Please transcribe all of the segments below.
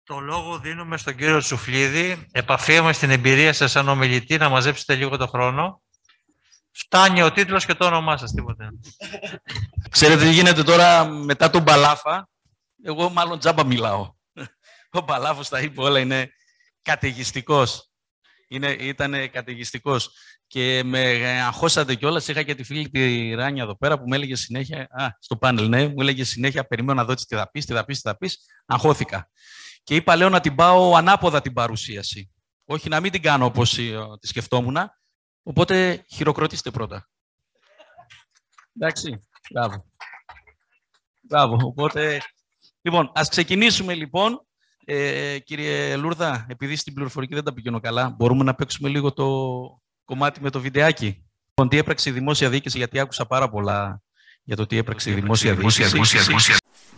Το λόγο δίνουμε στον κύριο Τσουφλίδη. Επαφίεμαι στην εμπειρία σας σαν ομιλητή να μαζέψετε λίγο το χρόνο. Φτάνει ο τίτλος και το όνομά σας, τίποτε. Ξέρετε τι γίνεται τώρα μετά τον Μπαλάφα. Εγώ μάλλον τζάμπα μιλάω. Ο Μπαλάφος τα είπε όλα, είναι καταιγιστικός. Ήταν καταιγιστικός. Και με αγχώσατε κιόλας. Είχα και τη φίλη τη Ράνια εδώ πέρα που μου έλεγε συνέχεια, στο πάνελ, ναι, μου έλεγε συνέχεια, περιμένω να δω τι θα πεις. Αγχώθηκα. Και είπα, λέω, να την πάω ανάποδα την παρουσίαση. Όχι να μην την κάνω όπως τη σκεφτόμουν. Οπότε χειροκροτήστε πρώτα. Εντάξει, μπράβο. Οπότε, λοιπόν, ας ξεκινήσουμε λοιπόν. Κύριε Λούρδα, επειδή στην πληροφορική δεν τα πηγαίνω καλά, μπορούμε να παίξουμε λίγο το κομμάτι με το βιντεάκι. Λοιπόν, τι έπραξε η δημόσια διοίκηση, γιατί άκουσα πάρα πολλά για το τι έπραξε η δημόσια διοίκηση.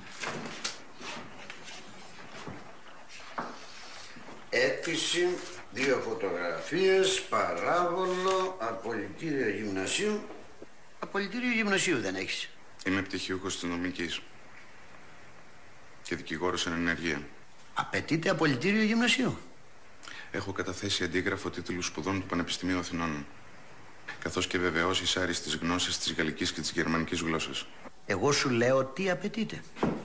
Αίτηση, 2 φωτογραφίες, παράβολο, απολυτήριο γυμνασίου. Απολυτήριο γυμνασίου δεν έχεις? Είμαι πτυχιούχος της νομικής και δικηγόρος εν ενεργεία. Απαιτείται απολυτήριο γυμνασίου? Έχω καταθέσει αντίγραφο τίτλου σπουδών του Πανεπιστημίου Αθηνών, καθώς και βεβαιώσεις άριστης γνώσης της γαλλικής και της γερμανικής γλώσσας. Εγώ σου λέω τι απαιτείται.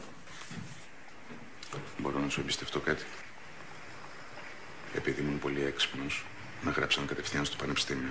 Μπορώ να σου εμπιστευτώ κάτι? Επειδή ήμουν πολύ έξυπνος, με γράψαν κατευθείαν στο πανεπιστήμιο.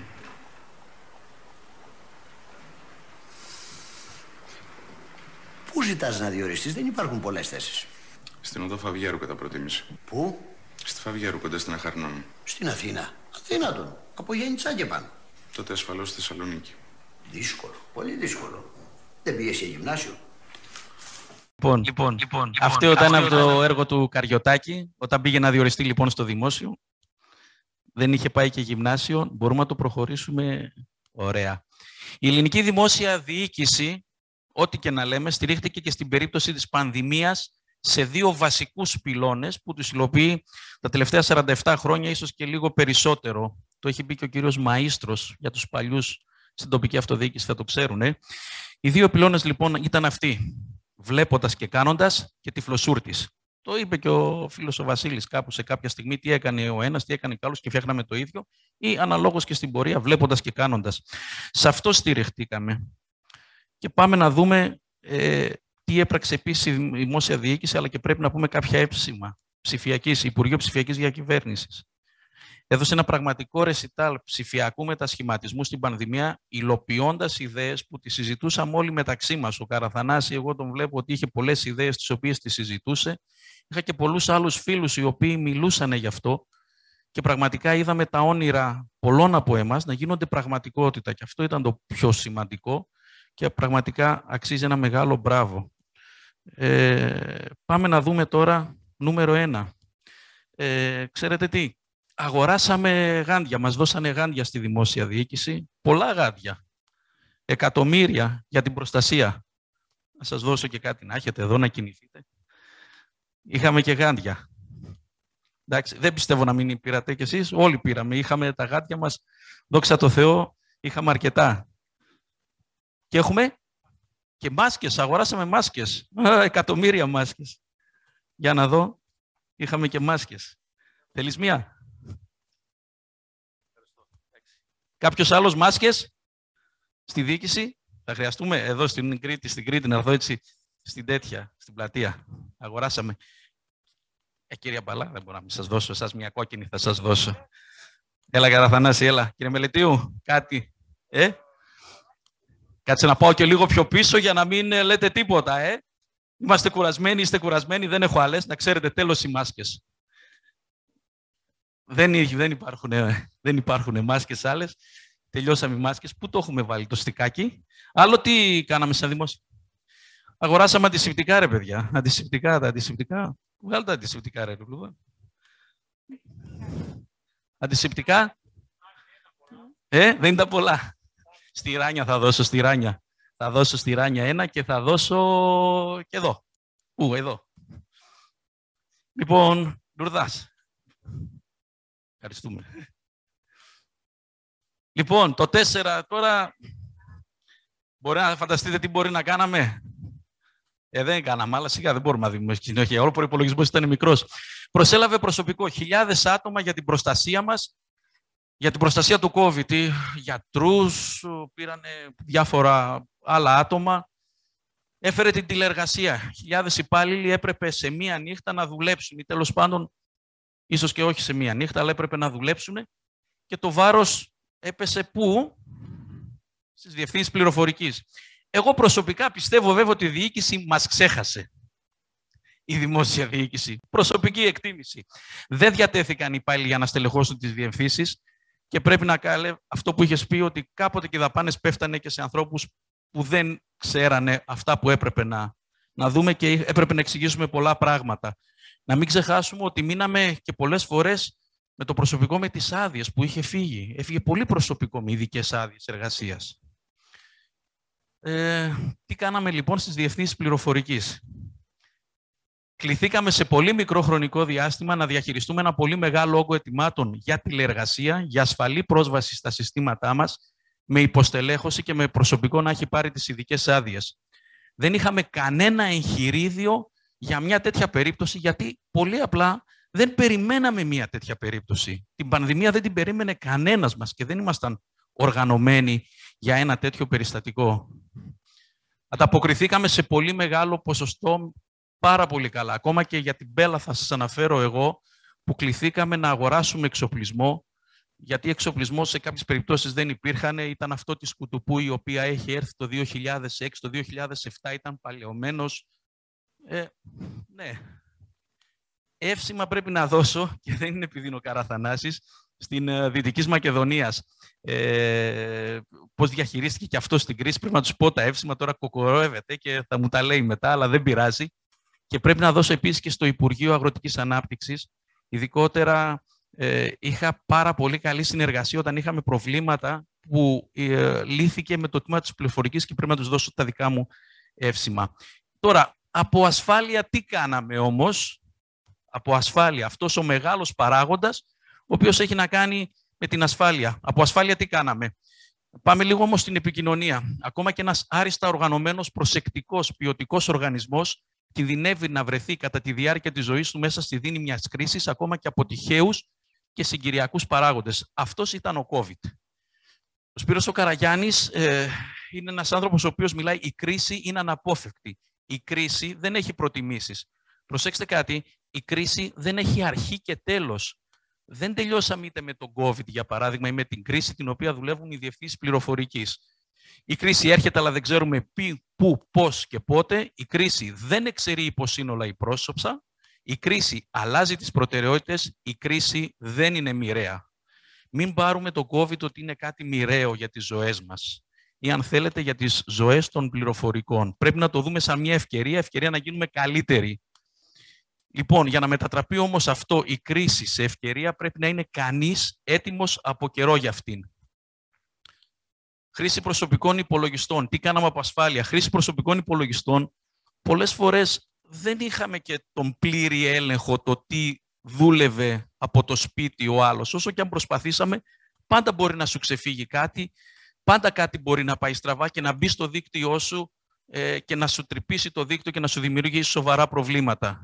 Πού ζητάς να διοριστείς? Δεν υπάρχουν πολλές θέσεις. Στην οδό Φαβιέρου κατά προτίμηση. Πού? Στη Φαβιέρου, κοντά στην Αχαρνών. Στην Αθήνα. Αθήνατον. Από Γέννητσα και πάνω. Τότε ασφαλώς στη Θεσσαλονίκη. Δύσκολο. Πολύ δύσκολο. Δεν πήγες σε γυμνάσιο? Λοιπόν, αυτό ήταν από το έργο του Καριωτάκη, όταν πήγε να διοριστεί λοιπόν στο δημόσιο. Δεν είχε πάει και γυμνάσιο. Μπορούμε να το προχωρήσουμε ωραία. Η ελληνική δημόσια διοίκηση, ό,τι και να λέμε, στηρίχθηκε και στην περίπτωση της πανδημίας σε 2 βασικούς πυλώνες που τους υλοποιεί τα τελευταία 47 χρόνια, ίσως και λίγο περισσότερο. Το έχει πει και ο κύριος Μαΐστρος, για τους παλιούς στην τοπική αυτοδιοίκηση θα το ξέρουν. Οι 2 πυλώνες λοιπόν ήταν αυτοί. Βλέποντας και κάνοντας και τυφλοσούρτης. Το είπε και ο φίλος ο Βασίλης κάπου σε κάποια στιγμή, τι έκανε ο ένας, τι έκανε κι άλλος και φτιάχναμε το ίδιο, ή αναλόγως και στην πορεία, βλέποντας και κάνοντας. Σε αυτό στηριχτήκαμε. Και πάμε να δούμε τι έπραξε επίσης η δημόσια διοίκηση, αλλά και πρέπει να πούμε κάποια έψημα ψηφιακής, Υπουργείο Ψηφιακής Διακυβέρνησης. Έδωσε ένα πραγματικό ρεσιτάλ ψηφιακού μετασχηματισμού στην πανδημία, υλοποιώντας ιδέες που τις συζητούσαμε όλοι μεταξύ μας. Ο Καραθανάση, εγώ τον βλέπω ότι είχε πολλές ιδέες τις οποίες τις συζητούσε. Είχα και πολλούς άλλους φίλους οι οποίοι μιλούσαν γι' αυτό και πραγματικά είδαμε τα όνειρα πολλών από εμάς να γίνονται πραγματικότητα. Και αυτό ήταν το πιο σημαντικό και πραγματικά αξίζει ένα μεγάλο μπράβο. Πάμε να δούμε τώρα νούμερο 1. Ξέρετε τι? Αγοράσαμε γάντια, μας δώσανε γάντια στη δημόσια διοίκηση, πολλά γάντια, εκατομμύρια για την προστασία. Να σας δώσω και κάτι να έχετε εδώ να κινηθείτε. Είχαμε και γάντια. Εντάξει, δεν πιστεύω να μην πήρατε κι εσείς, όλοι πήραμε, είχαμε τα γάντια μας, δόξα τω Θεώ, είχαμε αρκετά. Και έχουμε και μάσκες, αγοράσαμε μάσκες, εκατομμύρια μάσκες. Για να δω, είχαμε και μάσκες. Θέλεις μία? Κάποιος άλλος μάσκες στη διοίκηση? Θα χρειαστούμε εδώ στην Κρήτη, να έρθω έτσι στην τέτοια, στην πλατεία. Αγοράσαμε. Κύριε Μπαλά, δεν μπορώ να μην σας δώσω. Εσάς μια κόκκινη θα σας δώσω. Έλα Καραθανάση, έλα. Κύριε Μελετίου, κάτι. Κάτσε να πάω και λίγο πιο πίσω για να μην λέτε τίποτα. Είμαστε κουρασμένοι, είστε κουρασμένοι, δεν έχω άλλες. Να ξέρετε, τέλος οι μάσκες. Δεν υπάρχουν μάσκες άλλες. Τελειώσαμε οι μάσκες. Πού το έχουμε βάλει το στικάκι? Άλλο τι κάναμε σαν δημόσιο? Αγοράσαμε αντισηπτικά, ρε παιδιά. Τα αντισηπτικά. Βγάλτε τα αντισηπτικά, ρε. Αντισηπτικά. Δεν είναι τα πολλά. Στη Ράνια θα δώσω, στη Ράνια. Θα δώσω στη Ράνια 1 και θα δώσω και εδώ. Εδώ. Λοιπόν, Λουρδάς. Ευχαριστούμε. Λοιπόν, το 4 τώρα, μπορεί να φανταστείτε τι μπορεί να κάναμε. Δεν κάναμε, αλλά σιγά δεν μπορούμε να δούμε συνέχεια. Όλο ο προϋπολογισμός ήταν μικρός. Προσέλαβε προσωπικό, χιλιάδες άτομα για την προστασία μας, για την προστασία του COVID. Γιατρούς, πήραν διάφορα άλλα άτομα. Έφερε την τηλεεργασία. Χιλιάδες υπάλληλοι έπρεπε σε μία νύχτα να δουλέψουν, ή τέλος πάντων, ίσως και όχι σε μία νύχτα, αλλά έπρεπε να δουλέψουν. Και το βάρος έπεσε πού? Στις διευθύνσεις πληροφορικής. Εγώ προσωπικά πιστεύω βέβαια ότι η διοίκηση μας ξέχασε. Η δημόσια διοίκηση. Προσωπική εκτίμηση. Δεν διατέθηκαν οι υπάλληλοι για να στελεχώσουν τις διευθύνσεις και πρέπει να κάνει αυτό που είχες πει, ότι κάποτε και οι δαπάνες πέφτανε και σε ανθρώπους που δεν ξέρανε αυτά που έπρεπε να δούμε και έπρεπε να εξηγήσουμε πολλά πράγματα. Να μην ξεχάσουμε ότι μείναμε και πολλές φορές με το προσωπικό με τις άδειες που είχε φύγει. Έφυγε πολύ προσωπικό με ειδικές άδειες εργασίας. Τι κάναμε λοιπόν στις διευθύνσεις πληροφορικής? Κληθήκαμε σε πολύ μικρό χρονικό διάστημα να διαχειριστούμε ένα πολύ μεγάλο όγκο ετοιμάτων για τηλεεργασία, για ασφαλή πρόσβαση στα συστήματά μας, με υποστελέχωση και με προσωπικό να έχει πάρει τις ειδικές άδειες. Δεν είχαμε κανένα εγχειρίδιο για μια τέτοια περίπτωση, γιατί πολύ απλά δεν περιμέναμε μια τέτοια περίπτωση. Την πανδημία δεν την περίμενε κανένας μας και δεν ήμασταν οργανωμένοι για ένα τέτοιο περιστατικό. Ανταποκριθήκαμε σε πολύ μεγάλο ποσοστό, πάρα πολύ καλά. Ακόμα και για την Μπέλα θα σας αναφέρω εγώ, που κληθήκαμε να αγοράσουμε εξοπλισμό, γιατί εξοπλισμό σε κάποιες περιπτώσεις δεν υπήρχαν. Ήταν αυτό της Κουτουπού, η οποία έχει έρθει το 2006, το 2007 ήταν παλαιωμένος. Ναι. Εύσημα πρέπει να δώσω, και δεν είναι επειδή είναι ο Καραθανάσης, στην Δυτικής Μακεδονίας. Πώς διαχειρίστηκε και αυτό στην κρίση. Πρέπει να τους πω τα εύσημα, τώρα κοκορεύεται και θα μου τα λέει μετά, αλλά δεν πειράζει. Και πρέπει να δώσω επίσης και στο Υπουργείο Αγροτικής Ανάπτυξης. Ειδικότερα είχα πάρα πολύ καλή συνεργασία όταν είχαμε προβλήματα που λύθηκε με το τμήμα της πληροφορικής και πρέπει να τους δώσω τα δικά μου εύσημα. Τώρα, από ασφάλεια τι κάναμε όμως? Από ασφάλεια, αυτός ο μεγάλος παράγοντας, ο οποίος έχει να κάνει με την ασφάλεια. Από ασφάλεια τι κάναμε? Πάμε λίγο όμως στην επικοινωνία. Ακόμα και ένας άριστα οργανωμένος, προσεκτικός, ποιοτικός οργανισμός κινδυνεύει να βρεθεί κατά τη διάρκεια της ζωής του μέσα στη δίνη μιας κρίσης, ακόμα και από τυχαίους και συγκυριακούς παράγοντες. Αυτός ήταν ο COVID. Ο Σπύρος ο Καραγιάννης είναι ένας άνθρωπος ο οποίος μιλάει, η κρίση είναι αναπόφευκτη. Η κρίση δεν έχει προτιμήσεις. Προσέξτε κάτι, η κρίση δεν έχει αρχή και τέλος. Δεν τελειώσαμε είτε με τον COVID, για παράδειγμα, ή με την κρίση την οποία δουλεύουν οι διευθύνσεις πληροφορικής. Η κρίση έρχεται, αλλά δεν ξέρουμε πού, πώς και πότε. Η κρίση δεν εξαιρεί υποσύνολα ή πρόσωψα. Η κρίση αλλάζει τις προτεραιότητες. Η κρίση δεν είναι μοιραία. Μην πάρουμε το COVID ότι είναι κάτι μοιραίο για τις ζωές μας ή, αν θέλετε, για τις ζωές των πληροφορικών. Πρέπει να το δούμε σαν μια ευκαιρία να γίνουμε καλύτεροι. Λοιπόν, για να μετατραπεί όμως αυτό η κρίση σε ευκαιρία, πρέπει να είναι κανείς έτοιμος από καιρό για αυτήν. Χρήση προσωπικών υπολογιστών. Τι κάναμε από ασφάλεια? Χρήση προσωπικών υπολογιστών. Πολλές φορές δεν είχαμε και τον πλήρη έλεγχο το τι δούλευε από το σπίτι ο άλλος. Όσο και αν προσπαθήσαμε, πάντα μπορεί να σου ξεφύγει κάτι, πάντα κάτι μπορεί να πάει στραβά και να μπει στο δίκτυό σου και να σου τρυπήσει το δίκτυο και να σου δημιουργήσει σοβαρά προβλήματα.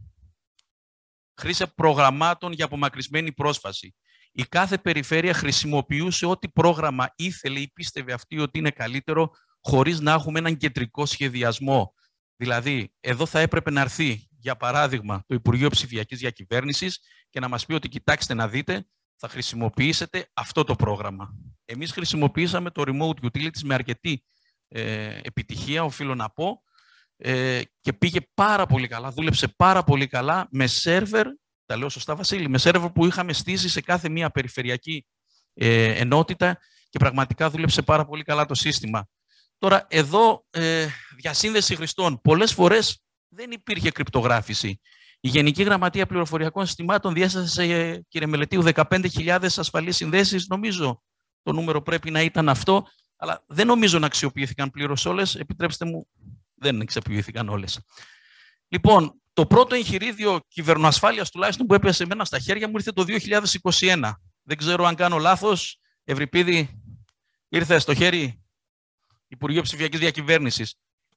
Χρήση προγραμμάτων για απομακρυσμένη πρόσβαση. Η κάθε περιφέρεια χρησιμοποιούσε ό,τι πρόγραμμα ήθελε ή πίστευε αυτή ότι είναι καλύτερο, χωρίς να έχουμε έναν κεντρικό σχεδιασμό. Δηλαδή, εδώ θα έπρεπε να έρθει, για παράδειγμα, το Υπουργείο Ψηφιακής Διακυβέρνησης και να μας πει ότι κοιτάξτε να δείτε, θα χρησιμοποιήσετε αυτό το πρόγραμμα. Εμείς χρησιμοποιήσαμε το Remote Utilities με αρκετή επιτυχία, οφείλω να πω, και πήγε πάρα πολύ καλά, δούλεψε πάρα πολύ καλά με σερβερ, τα λέω σωστά Βασίλη, με σερβερ που είχαμε στήσει σε κάθε μία περιφερειακή ενότητα και πραγματικά δούλεψε πάρα πολύ καλά το σύστημα. Τώρα εδώ διασύνδεση χρηστών. Πολλές φορές δεν υπήρχε κρυπτογράφηση. Η Γενική Γραμματεία Πληροφοριακών Συστημάτων διέστησε, κύριε Μελετίου, 15.000 ασφαλείς συνδέσεις. Νομίζω το νούμερο πρέπει να ήταν αυτό, αλλά δεν νομίζω να αξιοποιήθηκαν πλήρως όλες. Επιτρέψτε μου, δεν αξιοποιήθηκαν όλες. Λοιπόν, το πρώτο εγχειρίδιο κυβερνοασφάλειας τουλάχιστον που έπεσε εμένα στα χέρια μου ήρθε το 2021. Δεν ξέρω αν κάνω λάθος. Ευρυπίδη, ήρθε στο χέρι Υπουργείο Ψηφιακής Διακυβέρνησης.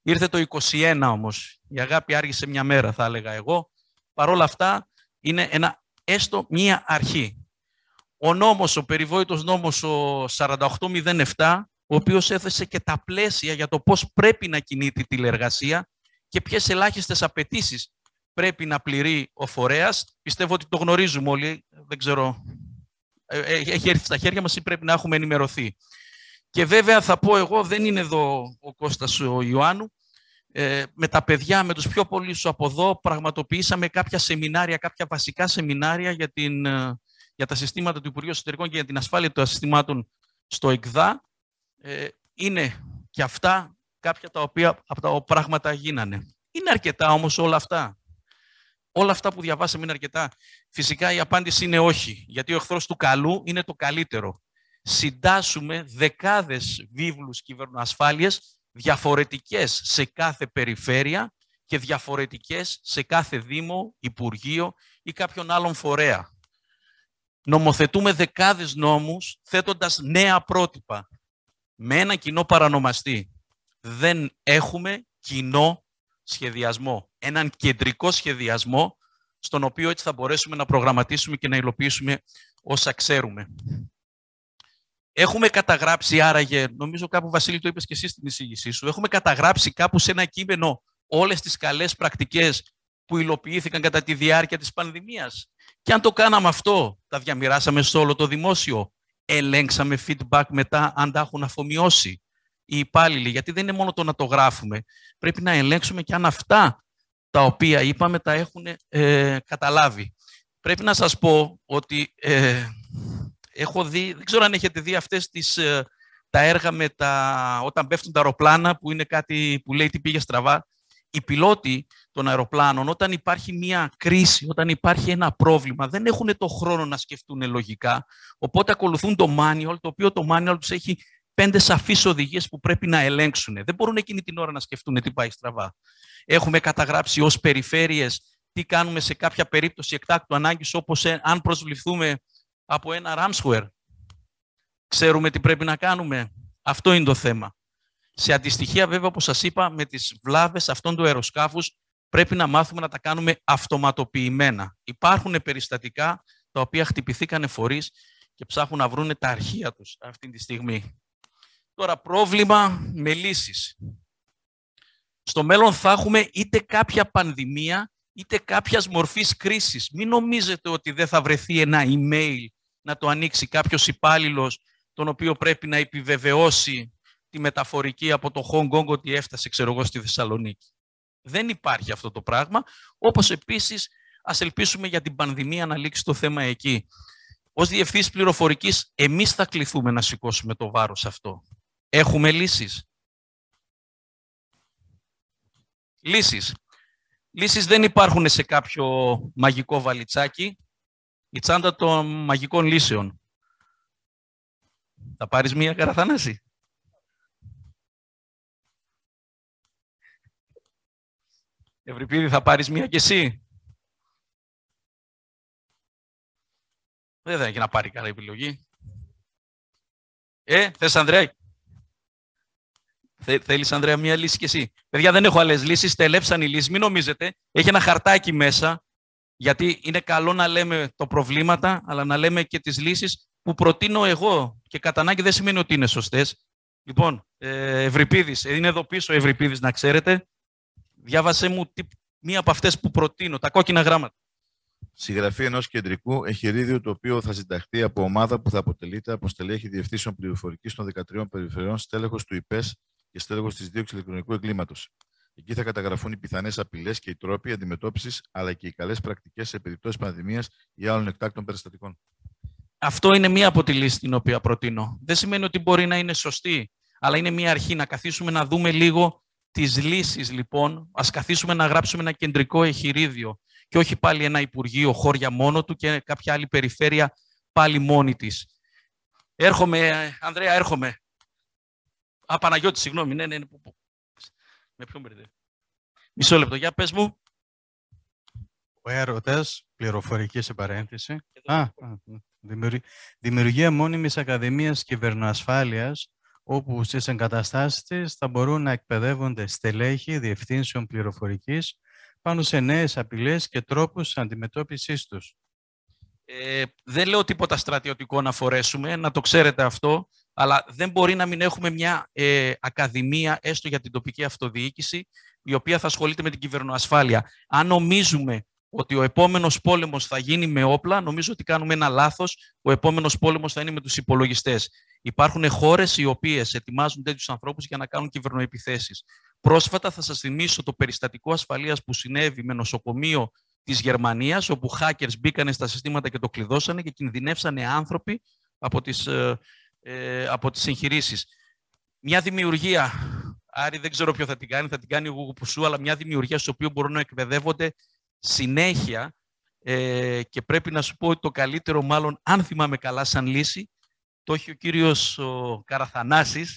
Ήρθε το 21 όμως. Η αγάπη άργησε μια μέρα, θα έλεγα εγώ. Παρ' όλα αυτά, είναι έστω μια αρχή. Ο νόμος, ο περιβόητος νόμος, ο 4807, ο οποίος έθεσε και τα πλαίσια για το πώς πρέπει να κινείται η τηλεεργασία και ποιες ελάχιστες απαιτήσεις πρέπει να πληρεί ο φορέας. Πιστεύω ότι το γνωρίζουμε όλοι, δεν ξέρω, έχει έρθει στα χέρια μας ή πρέπει να έχουμε ενημερωθεί. Και βέβαια θα πω εγώ, δεν είναι εδώ ο Κώστας ο Ιωάννου, με τα παιδιά, με τους πιο πολλούς από εδώ, πραγματοποιήσαμε κάποια σεμινάρια, κάποια βασικά σεμινάρια για τα συστήματα του Υπουργείου Εσωτερικών και για την ασφάλεια των συστημάτων στο ΕΚΔΑ. Είναι και αυτά κάποια από τα πράγματα γίνανε. Είναι αρκετά όμως όλα αυτά? Όλα αυτά που διαβάσαμε είναι αρκετά? Φυσικά η απάντηση είναι όχι, γιατί ο εχθρός του καλού είναι το καλύτερο. Συντάσσουμε δεκάδες βίβλους κυβερνοασφάλειας, διαφορετικές σε κάθε περιφέρεια και διαφορετικές σε κάθε δήμο, υπουργείο ή κάποιον άλλον φορέα. Νομοθετούμε δεκάδες νόμους θέτοντας νέα πρότυπα με ένα κοινό παρανομαστή. Δεν έχουμε κοινό σχεδιασμό, έναν κεντρικό σχεδιασμό στον οποίο έτσι θα μπορέσουμε να προγραμματίσουμε και να υλοποιήσουμε όσα ξέρουμε. Έχουμε καταγράψει άραγε, νομίζω κάπου Βασίλη το είπες και εσύ στην εισήγησή σου, έχουμε καταγράψει κάπου σε ένα κείμενο όλες τις καλές πρακτικές που υλοποιήθηκαν κατά τη διάρκεια της πανδημίας. Και αν το κάναμε αυτό, τα διαμοιράσαμε σε όλο το δημόσιο, ελέγξαμε feedback μετά αν τα έχουν αφομοιώσει οι υπάλληλοι, γιατί δεν είναι μόνο το να το γράφουμε. Πρέπει να ελέγξουμε και αν αυτά τα οποία είπαμε τα έχουν καταλάβει. Πρέπει να σας πω ότι έχω δει, δεν ξέρω αν έχετε δει αυτές τα έργα όταν πέφτουν τα αεροπλάνα, που είναι κάτι που λέει τι πήγε στραβά. Οι πιλότοι των αεροπλάνων, όταν υπάρχει μια κρίση, όταν υπάρχει ένα πρόβλημα, δεν έχουν το χρόνο να σκεφτούν λογικά, οπότε ακολουθούν το manual, το οποίο το manual τους έχει 5 σαφείς οδηγίες που πρέπει να ελέγξουν. Δεν μπορούν εκείνη την ώρα να σκεφτούν τι πάει στραβά. Έχουμε καταγράψει ως περιφέρειες τι κάνουμε σε κάποια περίπτωση εκτάκτου ανάγκης, όπως αν προσβληθούμε από ένα ransomware. Ξέρουμε τι πρέπει να κάνουμε. Αυτό είναι το θέμα. Σε αντιστοιχεία, βέβαια, όπως σας είπα, με τις βλάβες αυτών του αεροσκάφους πρέπει να μάθουμε να τα κάνουμε αυτοματοποιημένα. Υπάρχουν περιστατικά τα οποία χτυπηθήκανε φορείς και ψάχνουν να βρουν τα αρχεία τους αυτή τη στιγμή. Τώρα, πρόβλημα με λύσεις. Στο μέλλον θα έχουμε είτε κάποια πανδημία, είτε κάποιας μορφής κρίσης. Μην νομίζετε ότι δεν θα βρεθεί ένα email να το ανοίξει κάποιος υπάλληλος, τον οποίο πρέπει να επιβεβαιώσει τη μεταφορική από το Hong Kong ότι έφτασε, ξέρω εγώ, στη Θεσσαλονίκη. Δεν υπάρχει αυτό το πράγμα, όπως επίσης ας ελπίσουμε για την πανδημία να λήξει το θέμα εκεί. Ως διευθύνσεις πληροφορικής, εμείς θα κληθούμε να σηκώσουμε το βάρος αυτό. Έχουμε λύσεις. Λύσεις δεν υπάρχουν σε κάποιο μαγικό βαλιτσάκι. Η τσάντα των μαγικών λύσεων. Θα πάρεις μία, Καραθανάση? Ευρυπίδη, θα πάρεις μία κι εσύ? Δεν θα έχει να πάρει καλά επιλογή. Θες, Ανδρέα? Θέλεις, Ανδρέα, μία λύση κι εσύ? Παιδιά, δεν έχω άλλες λύσεις, τελέψαν οι λύσεις. Μην νομίζετε, έχει ένα χαρτάκι μέσα, γιατί είναι καλό να λέμε το προβλήματα, αλλά να λέμε και τις λύσεις που προτείνω εγώ. Και κατά ανάγκη δεν σημαίνει ότι είναι σωστές. Λοιπόν, Ευρυπίδης, είναι εδώ πίσω ο Ευρυπίδης, να ξέρετε. Διάβασέ μου μία από αυτές που προτείνω, τα κόκκινα γράμματα. Συγγραφή ενός κεντρικού εχειρίδιου, το οποίο θα συνταχθεί από ομάδα που θα αποτελείται από στελέχη διευθύνσεων πληροφορικής των 13 περιφερειών, στέλεχος του ΙΠΕΣ και στέλεχος της δίωξης ηλεκτρονικού εγκλήματος. Εκεί θα καταγραφούν οι πιθανές απειλές και οι τρόποι αντιμετώπισης, αλλά και οι καλές πρακτικές σε περιπτώσεις πανδημίας ή άλλων εκτάκτων περιστατικών. Αυτό είναι μία από τη λύση την οποία προτείνω. Δεν σημαίνει ότι μπορεί να είναι σωστή, αλλά είναι μία αρχή να καθίσουμε να δούμε λίγο τις λύσεις, λοιπόν. Ας καθίσουμε να γράψουμε ένα κεντρικό εχειρίδιο και όχι πάλι ένα υπουργείο χώρια μόνο του και κάποια άλλη περιφέρεια πάλι μόνη της. Έρχομαι, Ανδρέα, έρχομαι. Παναγιώτη, συγγνώμη. Ναι. Με ποιον μπερδεύει? Μισό λεπτό, για πες μου. Ο έρωτας, πληροφορική σε παρένθεση. Δημιουργία μόνιμης Ακαδημίας Κυβερνοασφάλειας, όπου στις εγκαταστάσεις της θα μπορούν να εκπαιδεύονται στελέχη διευθύνσεων πληροφορικής πάνω σε νέες απειλές και τρόπους αντιμετώπισης τους. Δεν λέω τίποτα στρατιωτικό να φορέσουμε, να το ξέρετε αυτό, αλλά δεν μπορεί να μην έχουμε μια ακαδημία, έστω για την τοπική αυτοδιοίκηση, η οποία θα ασχολείται με την κυβερνοασφάλεια. Αν νομίζουμε ότι ο επόμενος πόλεμος θα γίνει με όπλα, νομίζω ότι κάνουμε ένα λάθος. Ο επόμενος πόλεμος θα είναι με τους υπολογιστές. Υπάρχουν χώρες οι οποίες ετοιμάζουν τέτοιους ανθρώπους για να κάνουν κυβερνοεπιθέσεις. Πρόσφατα θα σας θυμίσω το περιστατικό ασφαλείας που συνέβη με νοσοκομείο της Γερμανίας, όπου hackers μπήκανε στα συστήματα και το κλειδώσανε και κινδυνεύσανε άνθρωποι από τις εγχειρήσεις. Μια δημιουργία, Άρη δεν ξέρω ποιο θα την κάνει ο Γουγουπουσού, αλλά μια δημιουργία στο οποίο μπορούν να εκπαιδεύονται συνέχεια και πρέπει να σου πω ότι το καλύτερο, μάλλον αν θυμάμαι καλά σαν λύση, το έχει ο κύριος Καραθανάσης.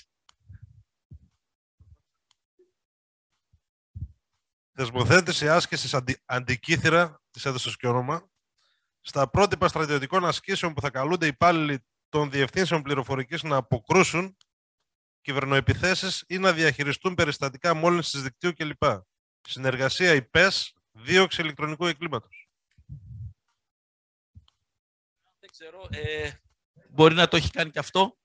Θεσμοθέτηση άσκησης αντικύθυρα, της έδωσες και όνομα, στα πρότυπα στρατιωτικών ασκήσεων που θα καλούνται οι υπάλληλοι των διευθύνσεων πληροφορικής να αποκρούσουν κυβερνοεπιθέσεις ή να διαχειριστούν περιστατικά μόλυνσης δικτύου κλπ. Συνεργασία ΙΠΕΣ, δίωξη ηλεκτρονικού εγκλήματος. Δεν ξέρω, μπορεί να το έχει κάνει και αυτό.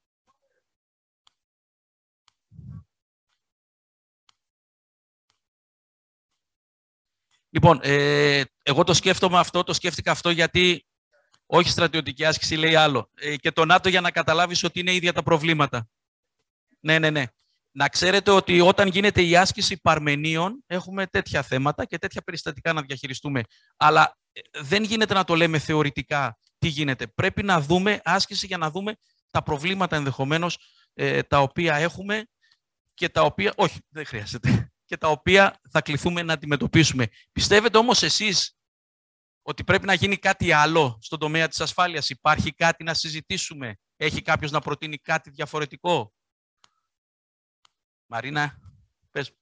Λοιπόν, εγώ το σκέφτομαι αυτό, το σκέφτηκα αυτό γιατί όχι στρατιωτική άσκηση λέει άλλο. Και το ΝΑΤΟ για να καταλάβεις ότι είναι ίδια τα προβλήματα. Ναι. Να ξέρετε ότι όταν γίνεται η άσκηση Παρμενίων έχουμε τέτοια θέματα και τέτοια περιστατικά να διαχειριστούμε. Αλλά δεν γίνεται να το λέμε θεωρητικά τι γίνεται. Πρέπει να δούμε άσκηση για να δούμε τα προβλήματα ενδεχομένως τα οποία έχουμε και τα οποία... Όχι, δεν χρειάζεται. Και τα οποία θα κληθούμε να αντιμετωπίσουμε. Πιστεύετε όμως εσείς ότι πρέπει να γίνει κάτι άλλο στον τομέα της ασφάλειας? Υπάρχει κάτι να συζητήσουμε? Έχει κάποιος να προτείνει κάτι διαφορετικό? Μαρίνα, πες.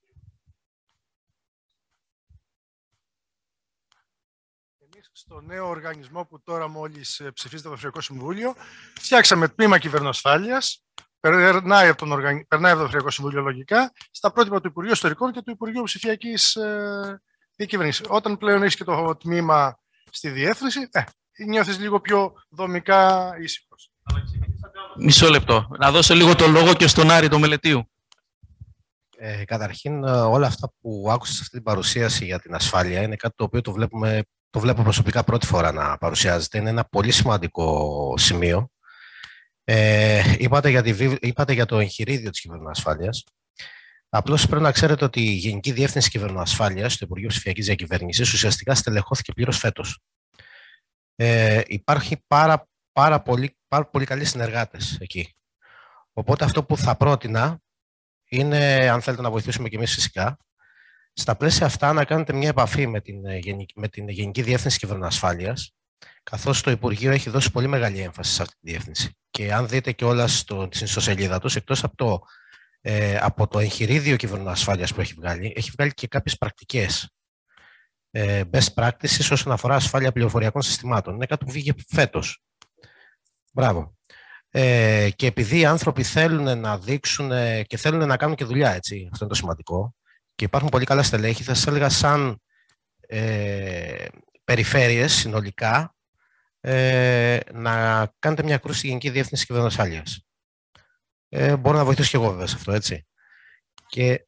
Εμείς στο νέο οργανισμό που τώρα μόλις ψηφίζεται το Περιφερειακό Συμβούλιο, φτιάξαμε τμήμα κυβερνοασφάλειας. Περνάει από το Περιφερειακό Συμβούλιο λογικά στα πρότυπα του Υπουργείου Ιστορικών και του Υπουργείου Ψηφιακής Διακυβέρνησης. Όταν πλέον έχεις και το τμήμα στη διεύθυνση, νιώθεις λίγο πιο δομικά ήσυχος. Μισό λεπτό. Να δώσω λίγο το λόγο και στον Άρη το Μελετίου. Καταρχήν, όλα αυτά που άκουσα σε αυτή την παρουσίαση για την ασφάλεια είναι κάτι το οποίο το βλέπω προσωπικά πρώτη φορά να παρουσιάζεται. Είναι ένα πολύ σημαντικό σημείο. Είπατε για το εγχειρίδιο της κυβερνοασφάλειας. Απλώς πρέπει να ξέρετε ότι η Γενική Διεύθυνση Κυβερνοασφάλειας στο Υπουργείο Ψηφιακής Διακυβέρνησης ουσιαστικά στελεχώθηκε πλήρως φέτος. Υπάρχει πάρα πολύ καλοί συνεργάτες εκεί. Οπότε αυτό που θα πρότεινα είναι, αν θέλετε να βοηθήσουμε και εμείς φυσικά, στα πλαίσια αυτά να κάνετε μια επαφή με την Γενική Διεύθυνση Κυβερνοασφάλειας, καθώς το Υπουργείο έχει δώσει πολύ μεγάλη έμφαση σε αυτή τη διεύθυνση. Και αν δείτε και όλα στην ιστοσελίδα τους, εκτός από το εγχειρίδιο κυβερνοασφάλειας που έχει βγάλει και κάποιες πρακτικές best practices όσον αφορά ασφάλεια πληροφοριακών συστημάτων. Είναι κάτι που βγήκε φέτος. Μπράβο. Και επειδή οι άνθρωποι θέλουν να δείξουν και θέλουν να κάνουν και δουλειά, έτσι, αυτό είναι το σημαντικό, και υπάρχουν πολύ καλά στελέχη, θα σας έλεγα σαν περιφέρειες συνολικά να κάνετε μια κρούση στη Γενική Διεύθυνση Κυβερνοασφάλειας. Μπορώ να βοηθήσω και εγώ βέβαια σε αυτό, έτσι. Και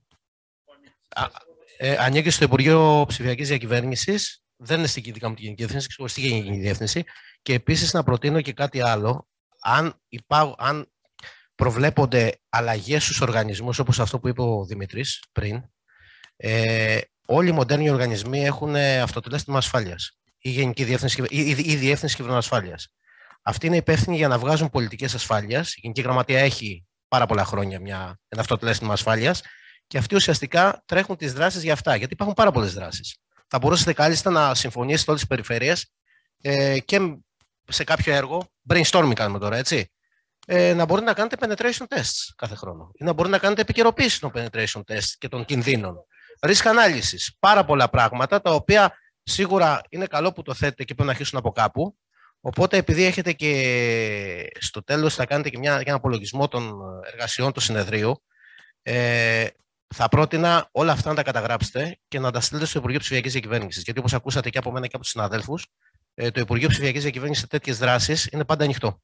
ανήκει στο Υπουργείο Ψηφιακής Διακυβέρνησης, δεν είναι στην δικά μου τη Γενική Διεύθυνση, ξεχωριστή Γενική Διεύθυνση. Και επίσης να προτείνω και κάτι άλλο. Αν προβλέπονται αλλαγές στους οργανισμούς, όπως αυτό που είπε ο Δημήτρης πριν, όλοι οι μοντέρνοι οργανισμοί έχουν αυτοτελέστημα ασφάλειας ή Διεύθυνση Κυβερνοασφάλειας. Αυτοί είναι υπεύθυνοι για να βγάζουν πολιτικές ασφάλειας. Η Γενική Γραμματεία έχει πάρα πολλά χρόνια ένα αυτοτελέστημα ασφάλειας και αυτοί ουσιαστικά τρέχουν τις δράσεις για αυτά, γιατί υπάρχουν πάρα πολλές δράσεις. Θα μπορούσατε κάλλιστα να συμφωνήσετε όλες τις περιφέρειες και σε κάποιο έργο, brainstorming κάνουμε τώρα, έτσι, να μπορείτε να κάνετε penetration tests κάθε χρόνο ή να μπορείτε να κάνετε επικαιροποίηση των penetration tests και των κινδύνων. Risk analysis, πάρα πολλά πράγματα τα οποία σίγουρα είναι καλό που το θέτετε και πρέπει να αρχίσουν από κάπου. Οπότε, επειδή έχετε και στο τέλος θα κάνετε και ένα απολογισμό των εργασιών του συνεδρίου, θα πρότεινα όλα αυτά να τα καταγράψετε και να τα στείλετε στο Υπουργείο Ψηφιακής Διακυβέρνησης. Γιατί όπως ακούσατε και από μένα και από τους συναδέλφους, το Υπουργείο Ψηφιακής Διακυβέρνησης σε τέτοιες δράσεις είναι πάντα ανοιχτό.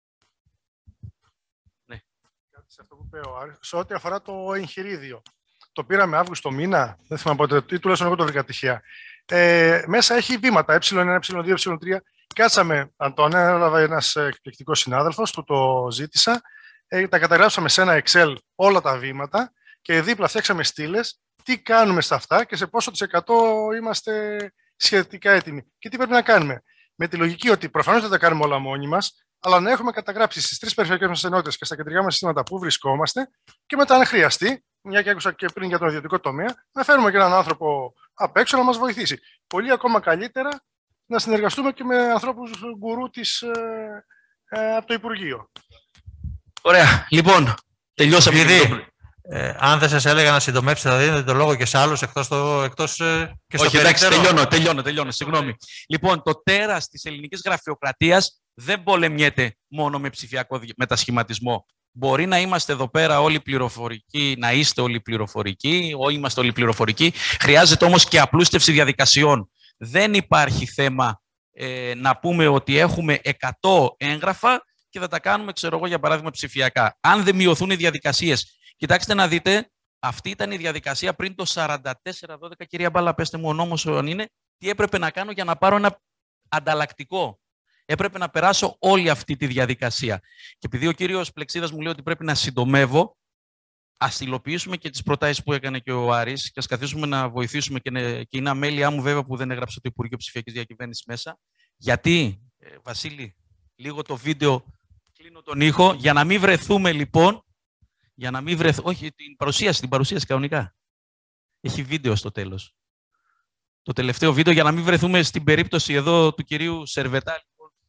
Ναι. Σε αυτό που είπε ο Άρης, σε ό,τι αφορά το εγχειρίδιο. Το πήραμε Αύγουστο μήνα, δεν θυμάμαι πότε, ή τουλάχιστον εγώ το βρήκα τυχαία. Μέσα έχει βήματα, ε1, ε2, ε3. Κάτσαμε, το ανέλαβε ένας εκπληκτικός συνάδελφος, του το ζήτησα. Τα καταγράψαμε σε ένα Excel όλα τα βήματα και δίπλα φτιάξαμε στήλες, τι κάνουμε σε αυτά και σε πόσο της 100 είμαστε σχετικά έτοιμοι. Και τι πρέπει να κάνουμε. Με τη λογική ότι προφανώς δεν τα κάνουμε όλα μόνοι μας, αλλά να έχουμε καταγράψει στις 3 περιφερειακές μας ενότητες και στα κεντρικά μας συστήματα που βρισκόμαστε και μετά, αν χρειαστεί, μια και άκουσα και πριν για τον ιδιωτικό τομέα, να φέρουμε και έναν άνθρωπο απ' έξω να μας βοηθήσει. Πολύ ακόμα καλύτερα να συνεργαστούμε και με ανθρώπους γκουρού από το Υπουργείο. Ωραία. Λοιπόν, τελειώσαμε. Αν δεν σας έλεγα να συντομεύσετε, θα δίνετε το λόγο και σε άλλους εκτός και στο Όχι, εντάξει, τελειώνω. Συγγνώμη. Λοιπόν, το τέρας της ελληνικής γραφειοκρατίας δεν πολεμιέται μόνο με ψηφιακό μετασχηματισμό. Μπορεί να είμαστε εδώ πέρα όλοι πληροφορικοί, να είστε όλοι πληροφορικοί, είμαστε όλοι πληροφορικοί. Χρειάζεται όμως και απλούστευση διαδικασιών. Δεν υπάρχει θέμα να πούμε ότι έχουμε 100 έγγραφα και θα τα κάνουμε, ξέρω εγώ, για παράδειγμα, ψηφιακά. Αν δεν μειωθούν οι διαδικασίες. Κοιτάξτε να δείτε, αυτή ήταν η διαδικασία πριν το 44-12, κυρία Μπάλα, πέστε μου ο νόμος αν είναι, τι έπρεπε να κάνω για να πάρω ένα ανταλλακτικό. Έπρεπε να περάσω όλη αυτή τη διαδικασία. Και επειδή ο κύριος Πλεξίδας μου λέει ότι πρέπει να συντομεύω, ας υλοποιήσουμε και τις προτάσεις που έκανε και ο Άρης και ας καθίσουμε να βοηθήσουμε και είναι αμέλειά μου βέβαια που δεν έγραψε το Υπουργείο Ψηφιακής Διακυβέρνησης μέσα. Γιατί, Βασίλη, λίγο το βίντεο, κλείνω τον ήχο, για να μην βρεθούμε λοιπόν, όχι, την παρουσίαση κανονικά. Έχει βίντεο στο τέλος. Το τελευταίο βίντεο, για να μην βρεθούμε στην περίπτωση εδώ του κυρίου Σερβετά.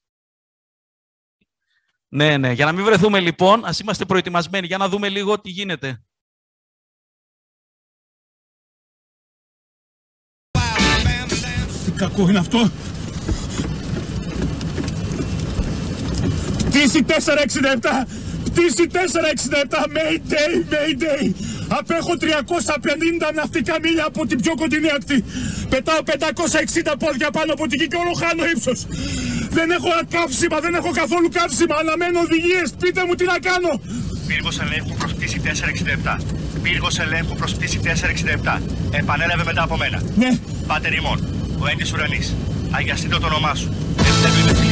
Ναι, για να μην βρεθούμε λοιπόν, ας είμαστε προετοιμασμένοι. Για να δούμε λίγο τι γίνεται. Τι κακό είναι αυτό. Πτήση 467. Πτήση 467. Mayday. Απέχω 350 ναυτικά μίλια από την πιο κοντινή ακτή. Πετάω 560 πόδια πάνω από την γη και όλο χάνω ύψος. Δεν έχω καύσιμα, δεν έχω καθόλου καύσιμα. Αναμένω οδηγίες. Πείτε μου τι να κάνω. Πύργος ελέγχου προς πτήση 467. Πύργος ελέγχου προς πτήση 467. Επανέλαβε μετά από μένα. Ναι. Πάτερ ημών. Ο Έντης Ουρανής. Αγιαστείτε το όνομά σου.